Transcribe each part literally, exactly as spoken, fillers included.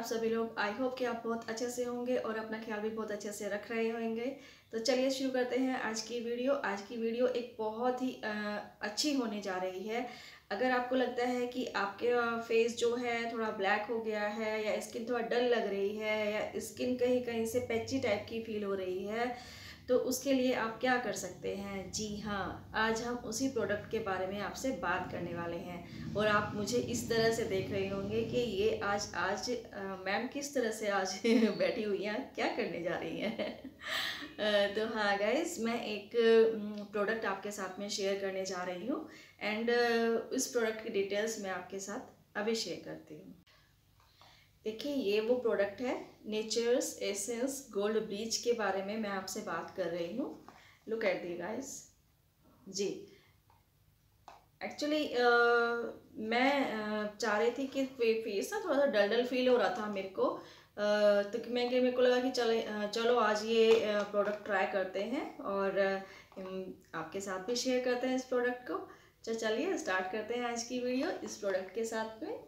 सभी लोग। I hope कि आप बहुत अच्छे से होंगे और अपना ख्याल भी बहुत अच्छे से रख रहे होंगे। तो चलिए शुरू करते हैं आज की वीडियो। आज की वीडियो एक बहुत ही आ, अच्छी होने जा रही है। अगर आपको लगता है कि आपके फेस जो है थोड़ा ब्लैक हो गया है या स्किन थोड़ा डल लग रही है या स्किन कहीं कहीं से पैची टाइप की फील हो रही है, तो उसके लिए आप क्या कर सकते हैं। जी हाँ, आज हम उसी प्रोडक्ट के बारे में आपसे बात करने वाले हैं। और आप मुझे इस तरह से देख रहे होंगे कि ये आज आज मैम किस तरह से आज बैठी हुई हैं, क्या करने जा रही हैं। तो हाँ गाइज, मैं एक प्रोडक्ट आपके साथ में शेयर करने जा रही हूँ एंड इस प्रोडक्ट की डिटेल्स मैं आपके साथ अभी शेयर करती हूँ। देखिए, ये वो प्रोडक्ट है, नेचर्स एसेंस गोल्ड ब्लीच के बारे में मैं आपसे बात कर रही हूँ। Look at the guys. जी, एक्चुअली uh, मैं uh, चाह रही थी कि फेस ना थोड़ा सा डल डल फील हो रहा था मेरे को, uh, तो मैं मेरे को लगा कि चले uh, चलो आज ये प्रोडक्ट uh, ट्राई करते हैं और uh, आपके साथ भी शेयर करते हैं इस प्रोडक्ट को। तो चलिए स्टार्ट करते हैं आज की वीडियो इस प्रोडक्ट के साथ में।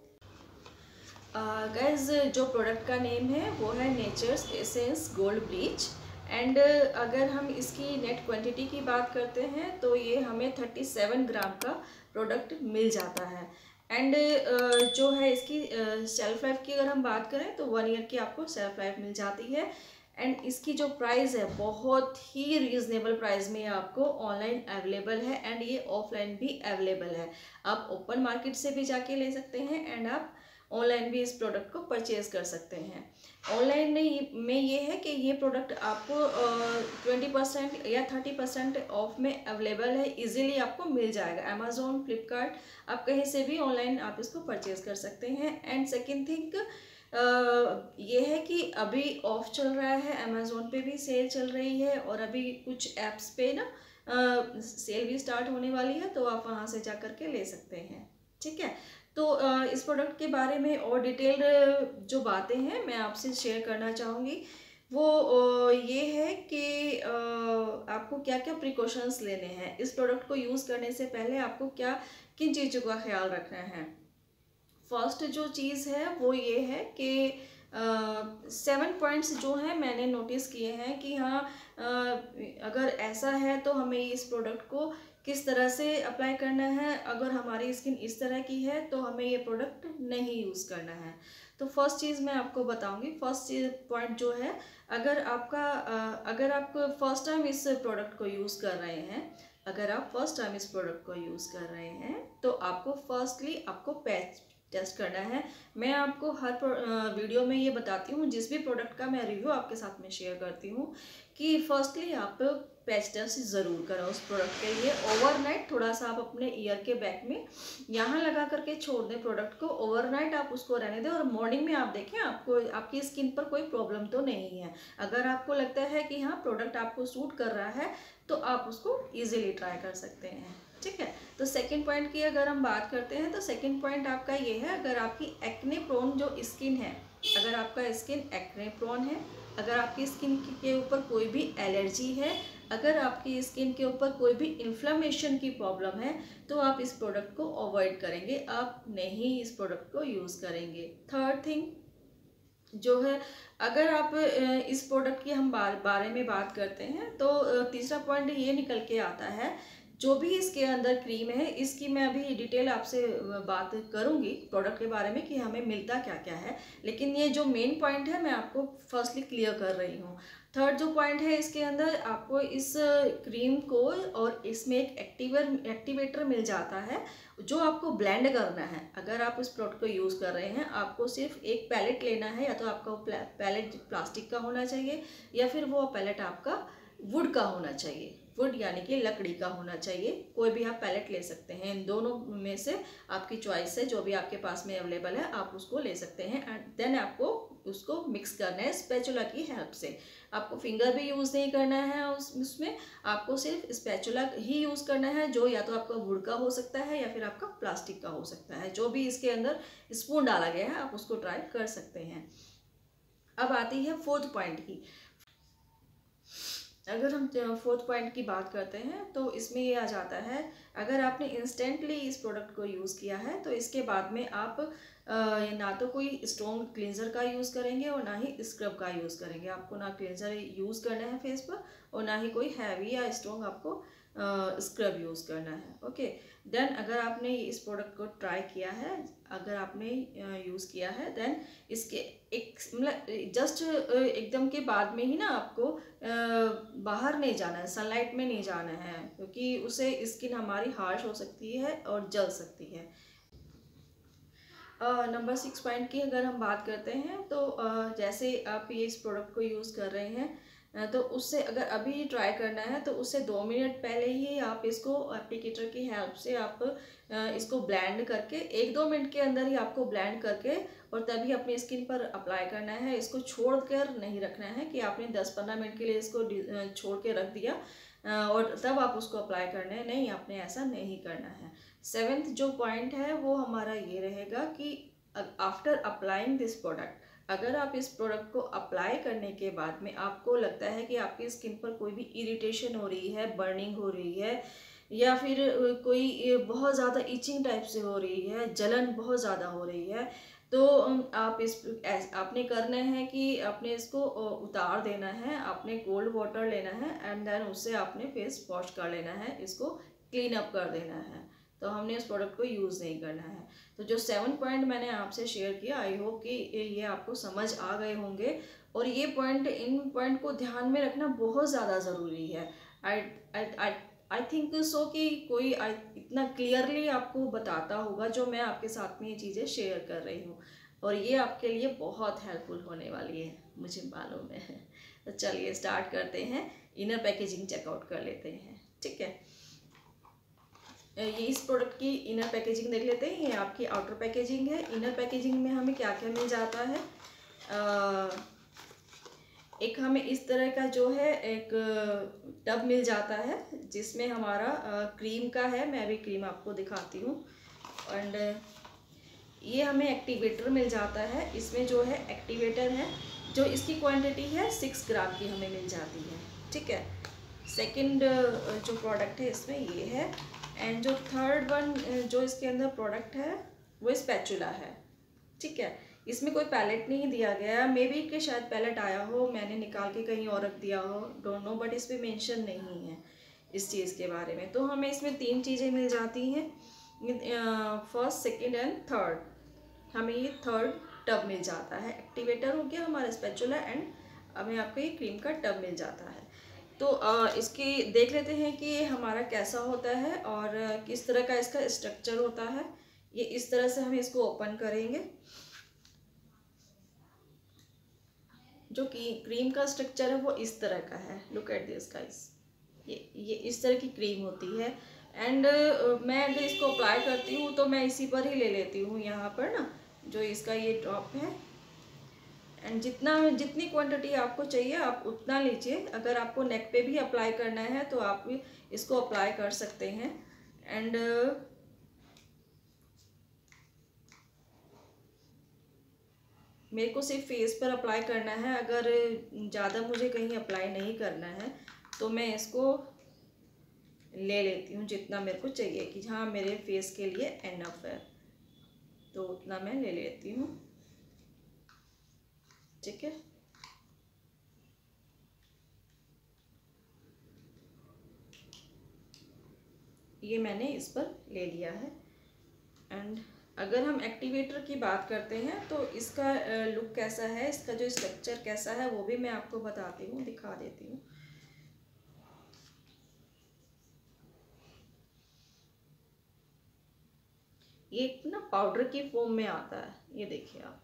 गाइज uh, जो प्रोडक्ट का नेम है वो है nature's essence gold bleach and अगर हम इसकी नेट क्वांटिटी की बात करते हैं तो ये हमें सैंतीस ग्राम का प्रोडक्ट मिल जाता है। एंड uh, जो है इसकी शेल्फ uh, लाइफ की अगर हम बात करें तो वन ईयर की आपको शेल्फ लाइफ मिल जाती है। एंड इसकी जो प्राइस है बहुत ही रीज़नेबल प्राइस में आपको ऑनलाइन अवेलेबल है एंड ये ऑफलाइन भी अवेलेबल है। आप ओपन मार्केट से भी जाके ले सकते हैं एंड आप ऑनलाइन भी इस प्रोडक्ट को परचेज कर सकते हैं। ऑनलाइन में ये है कि ये प्रोडक्ट आपको ट्वेंटी परसेंट या थर्टी परसेंट ऑफ में अवेलेबल है, इजीली आपको मिल जाएगा। अमेजोन, फ्लिपकार्ट, आप कहीं से भी ऑनलाइन आप इसको परचेज कर सकते हैं। एंड सेकेंड थिंग ये है कि अभी ऑफ चल रहा है, अमेजोन पे भी सेल चल रही है और अभी कुछ ऐप्स पे ना सेल भी स्टार्ट होने वाली है, तो आप वहाँ से जा कर के ले सकते हैं। ठीक है, तो इस प्रोडक्ट के बारे में और डिटेल जो बातें हैं मैं आपसे शेयर करना चाहूँगी। वो ये है कि आपको क्या क्या प्रिकॉशंस लेने हैं। इस प्रोडक्ट को यूज़ करने से पहले आपको क्या किन चीज़ों का ख्याल रखना है। फर्स्ट जो चीज़ है वो ये है कि सेवन पॉइंट्स जो हैं मैंने नोटिस किए हैं कि हाँ, uh, अगर ऐसा है तो हमें इस प्रोडक्ट को किस तरह से अप्लाई करना है। अगर हमारी स्किन इस तरह की है तो हमें ये प्रोडक्ट नहीं यूज़ करना है। तो फर्स्ट चीज़ मैं आपको बताऊंगी। फर्स्ट चीज पॉइंट जो है, अगर आपका अगर आप फर्स्ट टाइम इस प्रोडक्ट को यूज़ कर रहे हैं अगर आप फर्स्ट टाइम इस प्रोडक्ट को यूज़ कर रहे हैं तो आपको फर्स्टली आपको पैच टेस्ट करना है। मैं आपको हर वीडियो में ये बताती हूँ, जिस भी प्रोडक्ट का मैं रिव्यू आपके साथ में शेयर करती हूँ, कि फर्स्टली आप पैच टेस्ट ज़रूर करें उस प्रोडक्ट के लिए। ओवरनाइट थोड़ा सा आप अपने ईयर के बैक में यहाँ लगा करके छोड़ दें प्रोडक्ट को। ओवरनाइट आप उसको रहने दें और मॉर्निंग में आप देखें आपको आपकी स्किन पर कोई प्रॉब्लम तो नहीं है। अगर आपको लगता है कि हाँ प्रोडक्ट आपको सूट कर रहा है तो आप उसको ईजिली ट्राई कर सकते हैं। ठीक है, तो सेकंड पॉइंट की अगर हम बात करते हैं तो सेकंड पॉइंट आपका ये है, अगर आपकी एक्ने प्रोन जो स्किन है, अगर आपका स्किन एक्ने प्रोन है, अगर आपकी स्किन के ऊपर कोई भी एलर्जी है, अगर आपकी स्किन के ऊपर कोई भी इन्फ्लेमेशन की प्रॉब्लम है, तो आप इस प्रोडक्ट को अवॉइड करेंगे, आप नहीं इस प्रोडक्ट को यूज़ करेंगे। थर्ड थिंग जो है, अगर आप इस प्रोडक्ट की हम बारे में बात करते हैं तो तीसरा पॉइंट ये निकल के आता है, जो भी इसके अंदर क्रीम है इसकी मैं अभी डिटेल आपसे बात करूंगी प्रोडक्ट के बारे में कि हमें मिलता क्या क्या है, लेकिन ये जो मेन पॉइंट है मैं आपको फर्स्टली क्लियर कर रही हूँ। थर्ड जो पॉइंट है, इसके अंदर आपको इस क्रीम को और इसमें एक एक्टिवर एक्टिवेटर मिल जाता है जो आपको ब्लेंड करना है। अगर आप इस प्रोडक्ट को यूज़ कर रहे हैं, आपको सिर्फ एक पैलेट लेना है, या तो आपका पैलेट प्लास्टिक का होना चाहिए या फिर वो पैलेट आपका वुड का होना चाहिए। वुड यानी कि लकड़ी का होना चाहिए, कोई भी आप पैलेट ले सकते हैं। इन दोनों में से आपकी चॉइस है, जो भी आपके पास में अवेलेबल है आप उसको ले सकते हैं। एंड देन आपको उसको मिक्स करना है स्पैचुला की हेल्प से। आपको फिंगर भी यूज़ नहीं करना है उस उसमें, आपको सिर्फ स्पैचुला ही यूज़ करना है, जो या तो आपका वुड का हो सकता है या फिर आपका प्लास्टिक का हो सकता है। जो भी इसके अंदर स्पून डाला गया है आप उसको ट्राई कर सकते हैं। अब आती है फोर्थ पॉइंट की। अगर हम फोर्थ पॉइंट की बात करते हैं तो इसमें ये आ जाता है, अगर आपने इंस्टेंटली इस प्रोडक्ट को यूज़ किया है तो इसके बाद में आप आ, ना तो कोई स्ट्रॉन्ग क्लींजर का यूज़ करेंगे और ना ही स्क्रब का यूज़ करेंगे। आपको ना क्लींजर यूज़ करना है फेस पर और ना ही कोई हैवी या स्ट्रॉन्ग आपको स्क्रब यूज़ करना है। ओके, देन अगर आपने इस प्रोडक्ट को ट्राई किया है, अगर आपने यूज़ किया है, देन इसके एक मतलब जस्ट एकदम के बाद में ही ना आपको बाहर नहीं जाना है, सनलाइट में नहीं जाना है, क्योंकि उससे स्किन हमारी हार्श हो सकती है और जल सकती है। नंबर सिक्स पॉइंट की अगर हम बात करते हैं तो uh, जैसे आप ये इस प्रोडक्ट को यूज़ कर रहे हैं तो उससे अगर अभी ट्राई करना है तो उससे दो मिनट पहले ही आप इसको एप्लीकेटर की हेल्प से आप इसको ब्लेंड करके एक दो मिनट के अंदर ही आपको ब्लेंड करके और तभी अपनी स्किन पर अप्लाई करना है। इसको छोड़ कर नहीं रखना है कि आपने दस पंद्रह मिनट के लिए इसको छोड़ के रख दिया और तब आप उसको अप्लाई करना है, नहीं, आपने ऐसा नहीं करना है। सेवेंथ जो पॉइंट है वो हमारा ये रहेगा कि आफ्टर अप्लाइंग दिस प्रोडक्ट, अगर आप इस प्रोडक्ट को अप्लाई करने के बाद में आपको लगता है कि आपकी स्किन पर कोई भी इरिटेशन हो रही है, बर्निंग हो रही है या फिर कोई बहुत ज़्यादा इचिंग टाइप से हो रही है, जलन बहुत ज़्यादा हो रही है, तो आप इस आपने करना है कि आपने इसको उतार देना है, आपने कोल्ड वाटर लेना है एंड देन उससे आपने फेस वॉश कर लेना है, इसको क्लीन अप कर देना है। तो हमने इस प्रोडक्ट को यूज़ नहीं करना है। तो जो सेवन पॉइंट मैंने आपसे शेयर किया, आई होप कि ये आपको समझ आ गए होंगे और ये पॉइंट इन पॉइंट को ध्यान में रखना बहुत ज़्यादा ज़रूरी है। आई आई आई थिंक सो कि कोई I, इतना क्लियरली आपको बताता होगा जो मैं आपके साथ में ये चीज़ें शेयर कर रही हूँ और ये आपके लिए बहुत हेल्पफुल होने वाली है, मुझे मालूम है। तो चलिए स्टार्ट करते हैं, इनर पैकेजिंग चेकआउट कर लेते हैं। ठीक है, ये इस प्रोडक्ट की इनर पैकेजिंग देख लेते हैं। ये आपकी आउटर पैकेजिंग है। इनर पैकेजिंग में हमें क्या क्या मिल जाता है, आ, एक हमें इस तरह का जो है एक टब मिल जाता है जिसमें हमारा आ, क्रीम का है, मैं अभी क्रीम आपको दिखाती हूँ। एंड ये हमें एक्टिवेटर मिल जाता है, इसमें जो है एक्टिवेटर है, जो इसकी क्वांटिटी है सिक्स ग्राम की हमें मिल जाती है। ठीक है, सेकंड जो प्रोडक्ट है इसमें ये है एंड जो थर्ड वन जो इसके अंदर प्रोडक्ट है वो स्पैचुला है। ठीक है, इसमें कोई पैलेट नहीं दिया गया, मे बी कि शायद पैलेट आया हो, मैंने निकाल के कहीं और रख दिया हो, डोंट नो, बट इस पर मेंशन नहीं है इस चीज़ के बारे में। तो हमें इसमें तीन चीज़ें मिल जाती हैं, फर्स्ट सेकेंड एंड थर्ड। हमें ये थर्ड टब मिल जाता है, एक्टिवेटर हो गया हमारा, स्पैचुला एंड हमें आपको ये क्रीम का टब मिल जाता है। तो इसकी देख लेते हैं कि ये हमारा कैसा होता है और किस तरह का इसका स्ट्रक्चर होता है। ये इस तरह से हम इसको ओपन करेंगे। जो कि क्रीम का स्ट्रक्चर है वो इस तरह का है, लुक एट दिस गाइस, ये ये इस तरह की क्रीम होती है। एंड uh, मैं अगर इसको अप्लाई करती हूँ तो मैं इसी पर ही ले लेती हूँ, यहाँ पर ना जो इसका ये ड्रॉप है। एंड जितना जितनी क्वांटिटी आपको चाहिए आप उतना लीजिए। अगर आपको नेक पे भी अप्लाई करना है तो आप भी इसको अप्लाई कर सकते हैं। एंड मेरे को सिर्फ फेस पर अप्लाई करना है, अगर ज़्यादा मुझे कहीं अप्लाई नहीं करना है तो मैं इसको ले लेती हूँ जितना मेरे को चाहिए कि हाँ मेरे फेस के लिए एनफ है, तो उतना मैं ले लेती हूँ। ठीक है, ये मैंने इस पर ले लिया है। एंड अगर हम एक्टिवेटर की बात करते हैं तो इसका लुक कैसा है, इसका जो स्ट्रक्चर कैसा है वो भी मैं आपको बताती हूँ, दिखा देती हूँ। ये एक ना पाउडर की फॉर्म में आता है, ये देखिए आप,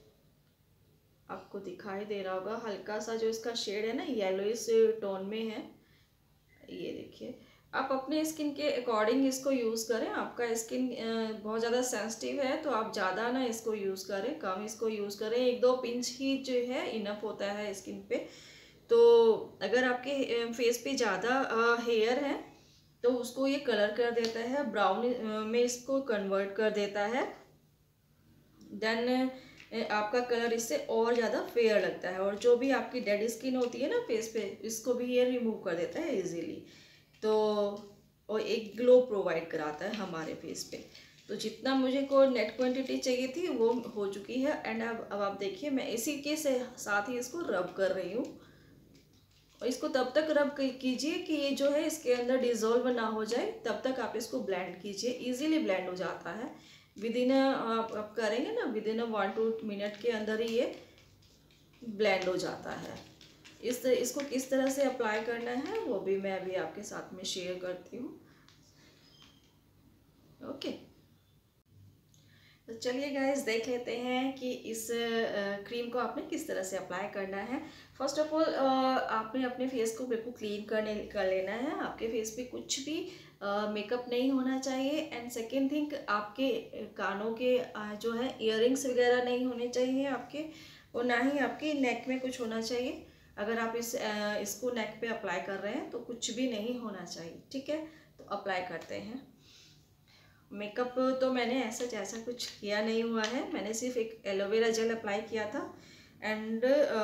आपको दिखाई दे रहा होगा, हल्का सा जो इसका शेड है ना येलोइश टोन में है। ये देखिए, आप अपने स्किन के अकॉर्डिंग इसको यूज़ करें। आपका स्किन बहुत ज़्यादा सेंसिटिव है तो आप ज़्यादा ना इसको यूज़ करें, कम इसको यूज़ करें, एक दो पिंच ही जो है इनफ होता है स्किन पे। तो अगर आपके फेस पे ज़्यादा हेयर है तो उसको ये कलर कर देता है, ब्राउन में इसको कन्वर्ट कर देता है। देन आपका कलर इससे और ज़्यादा फेयर लगता है, और जो भी आपकी डेड स्किन होती है ना फेस पे, इसको भी ये रिमूव कर देता है इजीली। तो और एक ग्लो प्रोवाइड कराता है हमारे फेस पे। तो जितना मुझे को नेट क्वांटिटी चाहिए थी वो हो चुकी है। एंड अब अब आप देखिए मैं इसी के से साथ ही इसको रब कर रही हूँ। और इसको तब तक रब कीजिए कि ये जो है इसके अंदर डिज़ोल्व ना हो जाए, तब तक आप इसको ब्लेंड कीजिए। इजीली ब्लेंड हो जाता है विद इन आप, आप करेंगे ना within one two minute के अंदर ही ये ब्लेंड हो जाता है। इस तरह इसको किस तरह से अप्लाई करना है वो भी मैं अभी आपके साथ में शेयर करती हूँ। ओके, तो चलिए गाइस देख लेते हैं कि इस क्रीम को आपने किस तरह से अप्लाई करना है। फर्स्ट ऑफ ऑल आपने अपने फेस को बिल्कुल क्लीन करने कर लेना है। आपके फेस पे कुछ भी मेकअप नहीं होना चाहिए। एंड सेकेंड थिंग, आपके कानों के uh, जो है इयररिंग्स वगैरह नहीं होने चाहिए आपके, और ना ही आपके नेक में कुछ होना चाहिए। अगर आप इस uh, इसको नेक पे अप्लाई कर रहे हैं तो कुछ भी नहीं होना चाहिए। ठीक है, तो अप्लाई करते हैं। मेकअप तो मैंने ऐसा जैसा कुछ किया नहीं हुआ है, मैंने सिर्फ एक एलोवेरा जेल अप्लाई किया था। एंड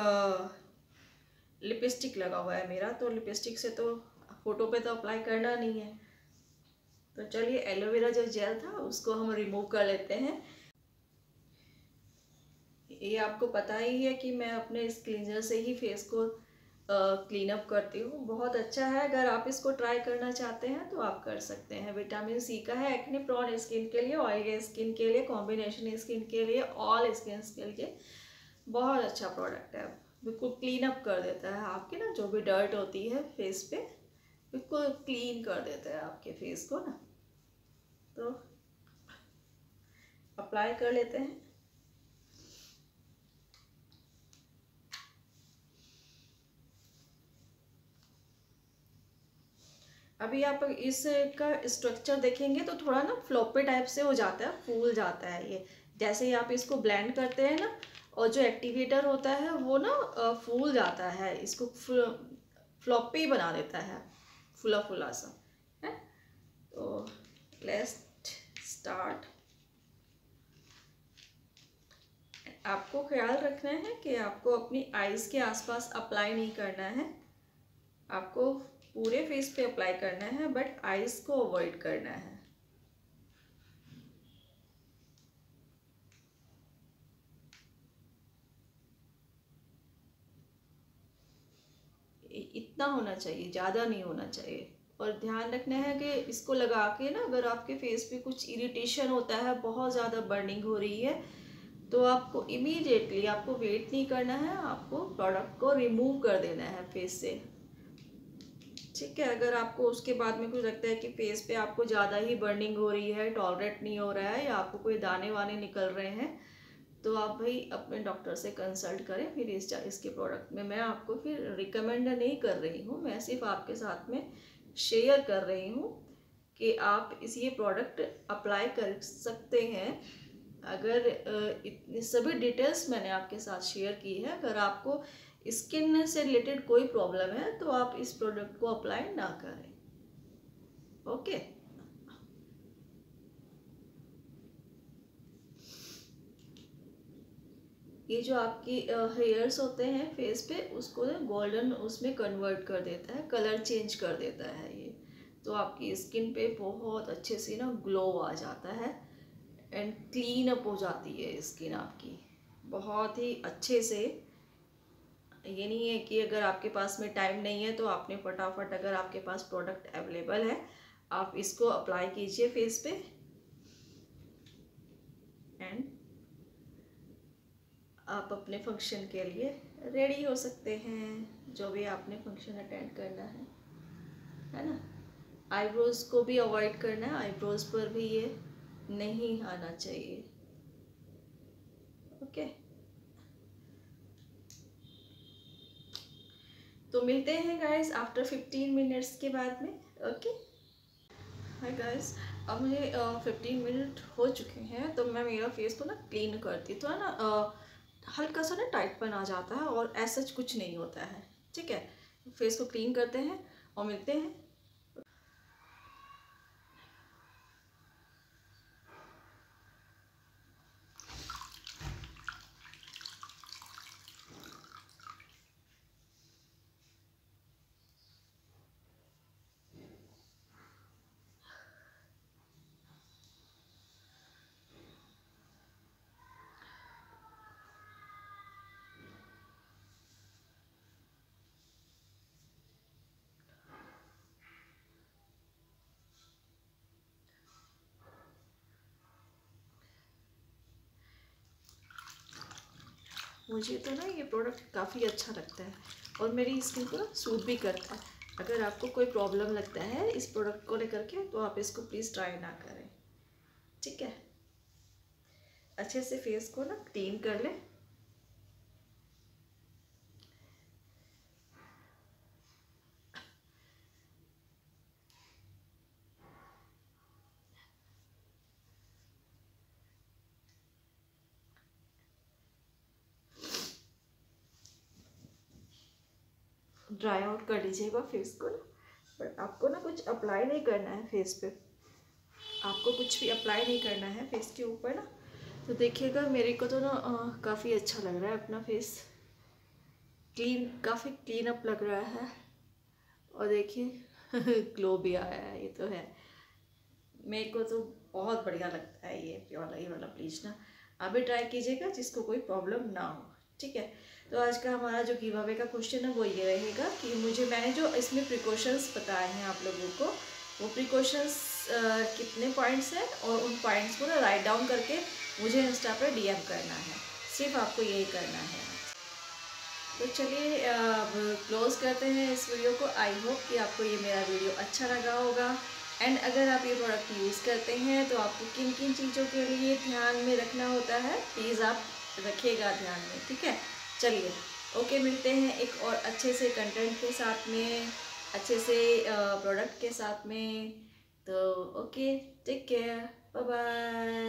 लिपस्टिक लगा हुआ है मेरा, तो लिपस्टिक से तो फोटो पे तो अप्लाई करना नहीं है। तो चलिए एलोवेरा जो जेल था उसको हम रिमूव कर लेते हैं। ये आपको पता ही है कि मैं अपने इस क्लींजर से ही फेस को क्लीन अप करती हूँ। बहुत अच्छा है, अगर आप इसको ट्राई करना चाहते हैं तो आप कर सकते हैं। विटामिन सी का है, एक्ने प्रोन स्किन के लिए, ऑयली स्किन के लिए, कॉम्बिनेशन स्किन के लिए, ऑल स्किन के लिए बहुत अच्छा प्रोडक्ट है। बिल्कुल क्लीन अप कर देता है आपके ना जो भी डर्ट होती है फेस पे, बिल्कुल क्लीन कर देता है आपके फेस को ना। तो अप्लाई कर लेते हैं। अभी आप इसका स्ट्रक्चर देखेंगे तो थोड़ा ना फ्लॉपी टाइप से हो जाता है, फूल जाता है ये। जैसे ही आप इसको ब्लेंड करते हैं ना, और जो एक्टिवेटर होता है वो ना फूल जाता है, इसको फ्लॉपी बना देता है, फुला फुला सा है। तो लेट्स स्टार्ट। आपको ख्याल रखना है कि आपको अपनी आईज के आसपास अप्लाई नहीं करना है, आपको पूरे फेस पे अप्लाई करना है, बट आईज को अवॉइड करना है। इतना होना चाहिए, ज़्यादा नहीं होना चाहिए। और ध्यान रखना है कि इसको लगा के ना अगर आपके फेस पे कुछ इरिटेशन होता है, बहुत ज़्यादा बर्निंग हो रही है, तो आपको इमीडिएटली आपको वेट नहीं करना है, आपको प्रोडक्ट को रिमूव कर देना है फेस से। ठीक है, अगर आपको उसके बाद में कुछ लगता है कि फेस पे आपको ज़्यादा ही बर्निंग हो रही है, टॉलरेट नहीं हो रहा है, या आपको कोई दाने वाने निकल रहे हैं, तो आप भाई अपने डॉक्टर से कंसल्ट करें। फिर इस इसके प्रोडक्ट में मैं आपको फिर रिकमेंड नहीं कर रही हूँ, मैं सिर्फ आपके साथ में शेयर कर रही हूँ कि आप इस ये प्रोडक्ट अप्लाई कर सकते हैं। अगर इतनी सभी डिटेल्स मैंने आपके साथ शेयर की है। अगर आपको स्किन से रिलेटेड कोई प्रॉब्लम है तो आप इस प्रोडक्ट को अप्लाई ना करें। ओके, ये जो आपकी हेयर्स होते हैं फेस पे, उसको ना गोल्डन उसमें कन्वर्ट कर देता है, कलर चेंज कर देता है ये। तो आपकी स्किन पे बहुत अच्छे से ना ग्लो आ जाता है एंड क्लीन अप हो जाती है स्किन आपकी बहुत ही अच्छे से। ये नहीं है कि अगर आपके पास में टाइम नहीं है तो आपने फटाफट, अगर आपके पास प्रोडक्ट अवेलेबल है आप इसको अप्लाई कीजिए फेस पे एंड आप अपने फंक्शन के लिए रेडी हो सकते हैं, जो भी आपने फंक्शन अटेंड करना है, है ना। आईब्रोज को भी अवॉइड करना है, आईब्रोज पर भी ये नहीं आना चाहिए। ओके, तो मिलते हैं गाइस आफ्टर फिफ्टीन मिनट्स के बाद में। ओके हाय गाइस, अब मुझे फिफ्टीन मिनट हो चुके हैं, तो मैं मेरा फेस को ना क्लीन करती हूँ। तो है ना uh, हल्का सा ना टाइटपन आ जाता है और ऐसा कुछ नहीं होता है। ठीक है, फेस को क्लीन करते हैं और मिलते हैं। मुझे तो ना ये प्रोडक्ट काफ़ी अच्छा लगता है और मेरी स्किन को ना सूट भी करता है। अगर आपको कोई प्रॉब्लम लगता है इस प्रोडक्ट को लेकर के तो आप इसको प्लीज़ ट्राई ना करें, ठीक है। अच्छे से फेस को ना क्लीन कर लें। ड्राई आउट कर लीजिएगा फेस को ना, बट आपको ना कुछ अप्लाई नहीं करना है फेस पे, आपको कुछ भी अप्लाई नहीं करना है फेस के ऊपर ना। तो देखिएगा मेरे को तो ना काफ़ी अच्छा लग रहा है, अपना फेस क्लीन, काफ़ी क्लीन अप लग रहा है। और देखिए ग्लो भी आया है, ये तो है, मेरे को तो बहुत बढ़िया लगता है ये प्योर ये वाला ब्लीच ना। आप भी ट्राई कीजिएगा जिसको कोई प्रॉब्लम ना हो, ठीक है। तो आज का हमारा जो गिव अवे का क्वेश्चन है वो ये रहेगा कि मुझे, मैंने जो इसमें प्रिकॉशंस बताए हैं आप लोगों को, वो प्रिकॉशंस कितने पॉइंट्स हैं और उन पॉइंट्स को ना राइट डाउन करके मुझे इंस्टा पर डीएम करना है, सिर्फ आपको यही करना है। तो चलिए अब क्लोज़ करते हैं इस वीडियो को। आई होप कि आपको ये मेरा वीडियो अच्छा लगा होगा। एंड अगर आप ये प्रोडक्ट यूज़ करते हैं तो आपको किन किन चीज़ों के लिए ध्यान में रखना होता है, प्लीज़ आप रखिएगा ध्यान में, ठीक है। चलिए ओके, मिलते हैं एक और अच्छे से कंटेंट के साथ में, अच्छे से प्रोडक्ट के साथ में। तो okay, take care, bye bye.